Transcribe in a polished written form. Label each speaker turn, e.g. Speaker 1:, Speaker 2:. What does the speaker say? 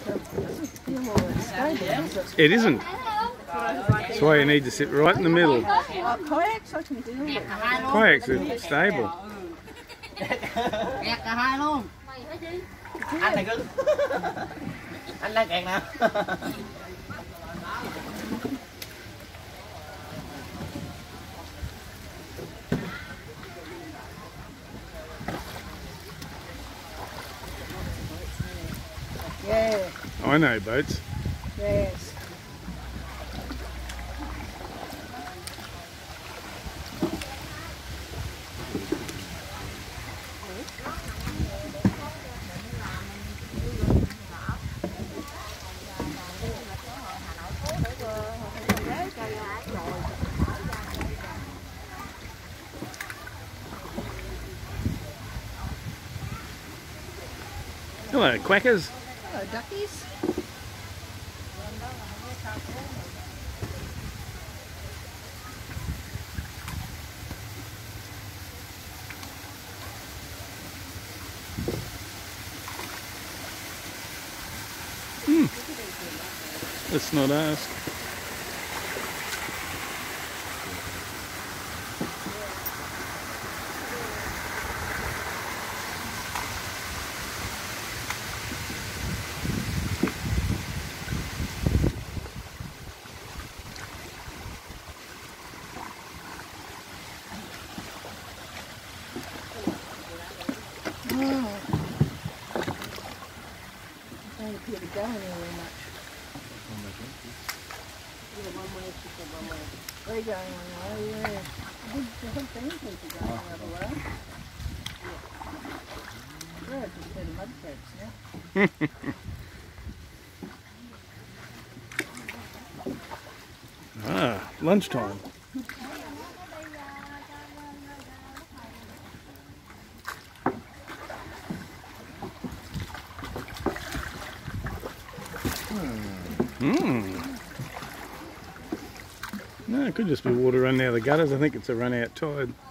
Speaker 1: It isn't. That's why you need to sit right in the middle.
Speaker 2: Kayaks I can deal with.
Speaker 1: Kayaks are stable.
Speaker 3: Kẹt cả hai luôn. Anh này cứ anh đang kẹt nè.
Speaker 2: Yeah.
Speaker 1: I know boats.
Speaker 2: Yes.
Speaker 1: Hello, quackers.
Speaker 2: Hello, duckies.
Speaker 1: Let's not ask.
Speaker 2: Don't appear to go anywhere much. They're going one way, yeah. The whole thing people going the other way. Yeah, just a bit of mud crabs now.
Speaker 1: Ah, lunchtime. No, it could just be water running out of the gutters. I think it's a run out tide.